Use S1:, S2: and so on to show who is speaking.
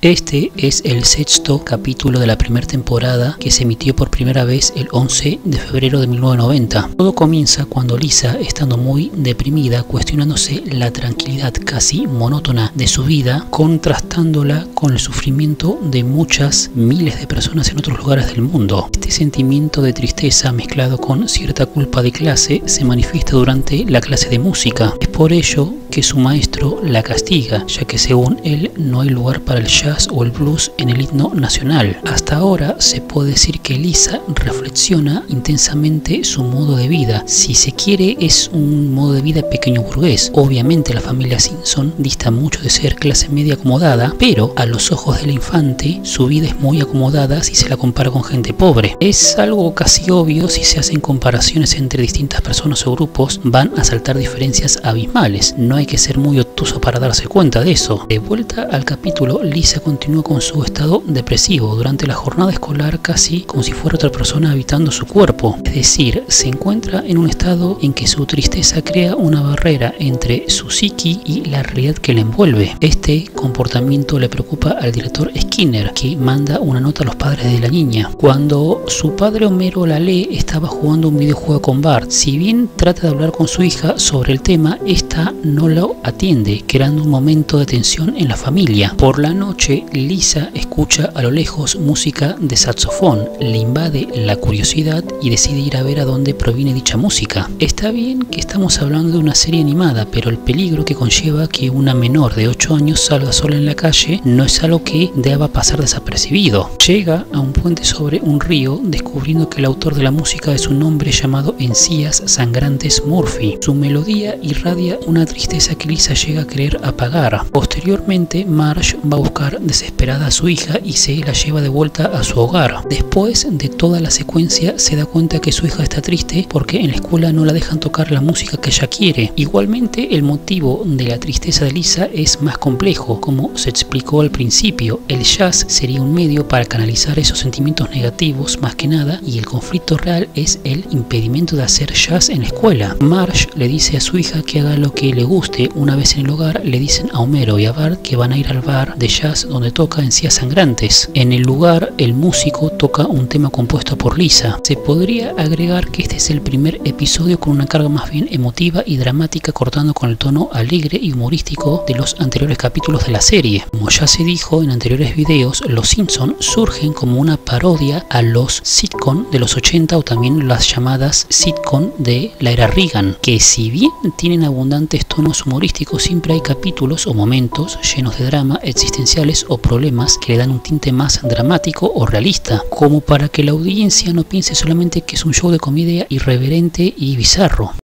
S1: Este es el sexto capítulo de la primera temporada que se emitió por primera vez el 11 de febrero de 1990. Todo comienza cuando Lisa, estando muy deprimida, cuestionándose la tranquilidad casi monótona de su vida, contrastándola con el sufrimiento de muchas miles de personas en otros lugares del mundo. Este sentimiento de tristeza mezclado con cierta culpa de clase se manifiesta durante la clase de música. Es por ello que su maestro la castiga, ya que según él no hay lugar para el jazz o el blues en el himno nacional. Hasta ahora se puede decir que Lisa reflexiona intensamente su modo de vida. Si se quiere, es un modo de vida pequeño burgués. Obviamente la familia Simpson dista mucho de ser clase media acomodada, pero a los ojos de la infante su vida es muy acomodada si se la compara con gente pobre. Es algo casi obvio si se hacen comparaciones entre distintas personas o grupos, van a saltar diferencias abismales. No hay que ser muy obtuso para darse cuenta de eso. De vuelta al capítulo, Lisa continúa con su estado depresivo durante la jornada escolar, casi como si fuera otra persona habitando su cuerpo. Es decir, se encuentra en un estado en que su tristeza crea una barrera entre su psiqui y la realidad que la envuelve. Este comportamiento le preocupa al director Skinner, que manda una nota a los padres de la niña. Cuando su padre Homero la lee, estaba jugando un videojuego con Bart. Si bien trata de hablar con su hija sobre el tema, esta no lo atiende, creando un momento de tensión en la familia. Por la noche, Lisa escucha a lo lejos música de saxofón, le invade la curiosidad y decide ir a ver a dónde proviene dicha música. Está bien que estamos hablando de una serie animada, pero el peligro que conlleva que una menor de 8 años salga sola en la calle no es algo que deba pasar desapercibido. Llega a un puente sobre un río, descubriendo que el autor de la música es un hombre llamado Encías Sangrantes Murphy. Su melodía irradia una tristeza que Lisa llega a querer apagar. Posteriormente, Marge va a buscar desesperada a su hija y se la lleva de vuelta a su hogar. Después de toda la secuencia, se da cuenta que su hija está triste porque en la escuela no la dejan tocar la música que ella quiere. Igualmente, el motivo de la tristeza de Lisa es más complejo. Como se explicó al principio, el jazz sería un medio para canalizar esos sentimientos negativos más que nada, y el conflicto real es el impedimento de hacer jazz en la escuela. Marge le dice a su hija que haga lo que le guste. Una vez en el hogar, le dicen a Homero y a Bart que van a ir al bar de jazz donde toca Encías Sangrantes. En el lugar, el músico toca un tema compuesto por Lisa. Se podría agregar que este es el primer episodio con una carga más bien emotiva y dramática, cortando con el tono alegre y humorístico de los anteriores capítulos de la serie. Como ya se dijo en anteriores videos, los Simpson surgen como una parodia a los sitcom de los 80 o también las llamadas sitcom de la era Reagan, que si bien tienen abundantes tonos humorísticos, siempre hay capítulos o momentos llenos de drama, existenciales o problemas que le dan un tinte más dramático o realista, como para que la audiencia no piense solamente que es un show de comedia irreverente y bizarro.